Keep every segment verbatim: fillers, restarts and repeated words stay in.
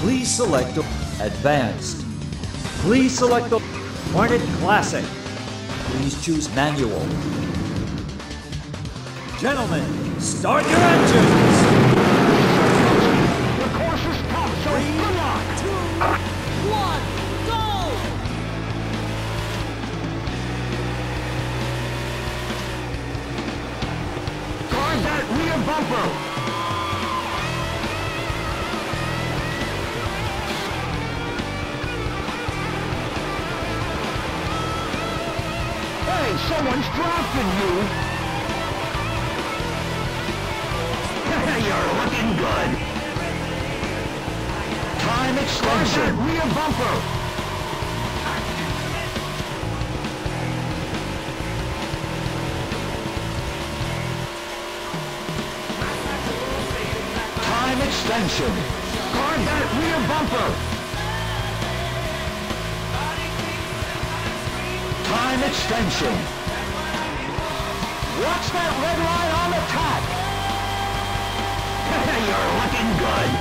Please select Advanced. Please select the Hornet Classic. Please choose Manual. Gentlemen, start your engines! The course is tough, so good luck! Two, one, go! Guard that rear bumper! Hey, someone's drafting you! You're looking good! Time extension! Rear bumper! Time extension! Guard that rear bumper! Time extension! Watch that red line on attack! You're looking good!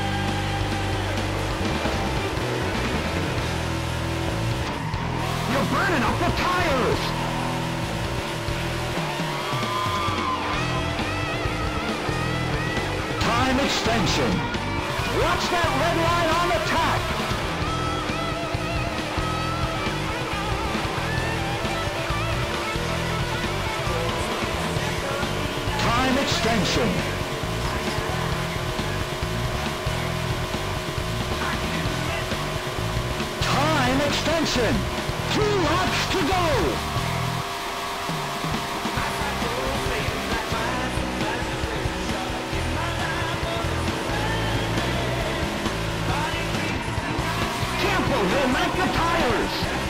You're burning up the tires! Time extension! Watch that red line on attack! Time extension! Extension! Two laps to go! Careful, you'll make the tires!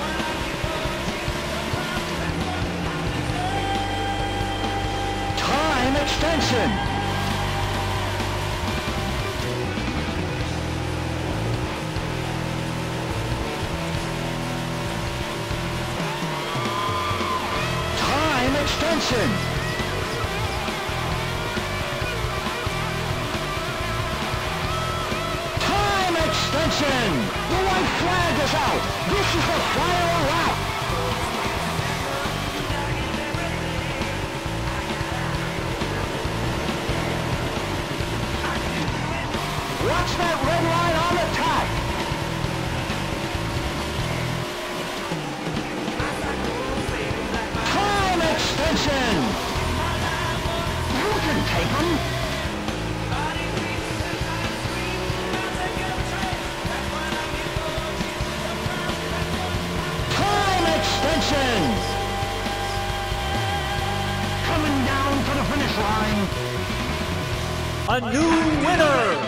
Time extension! Extension! Time extension! The white flag is out! This is the final lap! Watch that red line on attack! Extension! You can take them! Time extension! Coming down to the finish line! A new winner!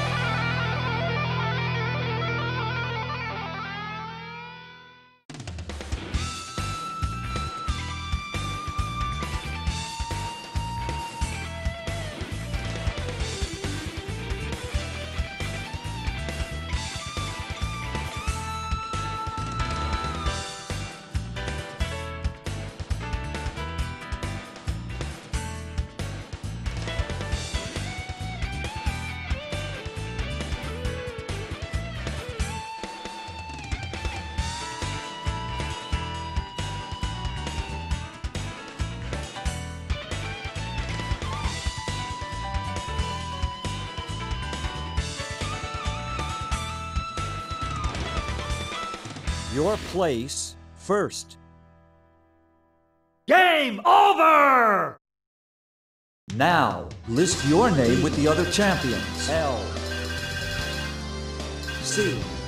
Your place first. Game over! Now, list your name with the other champions. L. C.